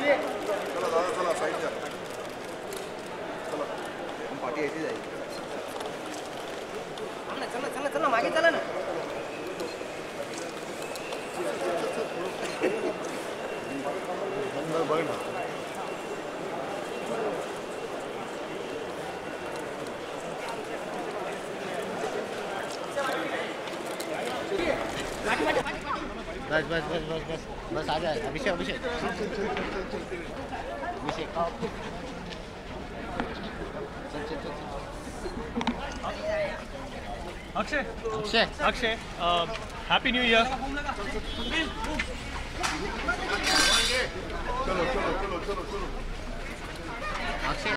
चला दादा चला साइड जा चला पार्टी ऐसी जाएगी चला चला चला मागे चला ना बघ ना बस बस बस बस बस बस आ जाए Abhishek Abhishek Abhishek Akshay Akshay Akshay happy new year चलो चलो चलो चलो चलो अक्षय